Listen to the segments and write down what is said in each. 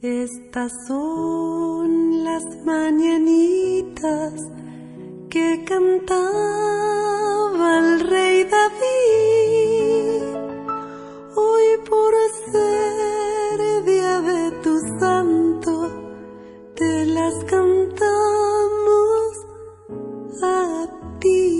Estas son las mañanitas que cantaba el rey David. Hoy por ser día de tu santo, te las cantamos a ti.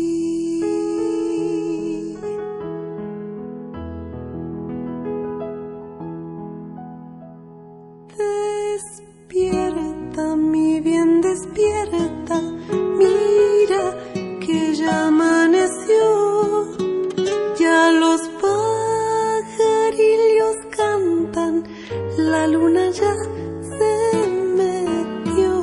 Despierta, mi bien, despierta, mira que ya amaneció, ya los pajarillos cantan, la luna ya se metió.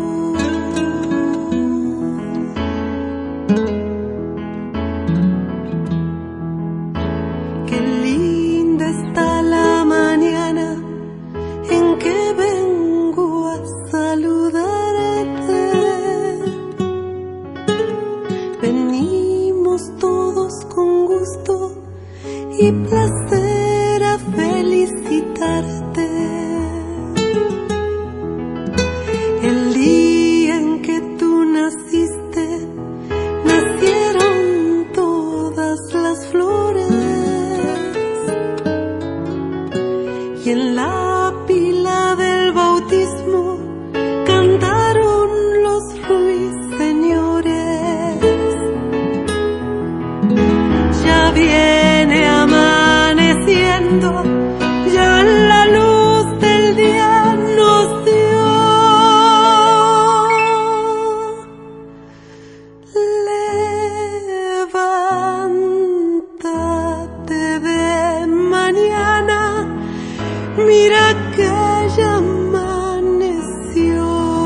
Qué linda está la mañana en que vengo a saludarte. Venimos todos con gusto y placer a felicitarte. El día en que tú naciste, nacieron todas las flores, y en la pila del bautismo cantaron los ruiseñores. Ya viene amaneciendo, ya la luz del día nos dio. Levántate de mañana, mira que ya amaneció.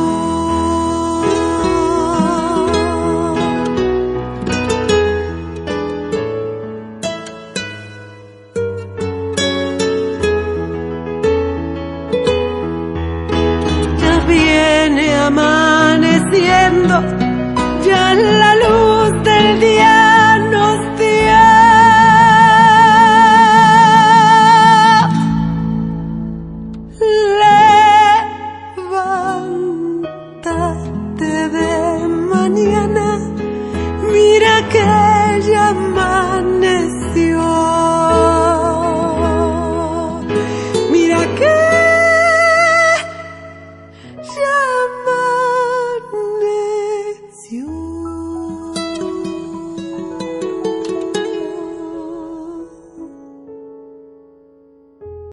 Ya viene amaneciendo, ya la luz del día nos dio. Levántate de mañana,